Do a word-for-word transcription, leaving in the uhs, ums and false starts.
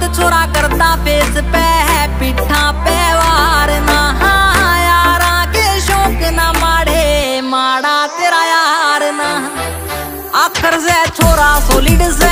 छोरा करता फेस पे है पिठा पे वार ना यारा के शौक ना माड़े माड़ा तेरा यार ना आखिर से छोरा सोलिड से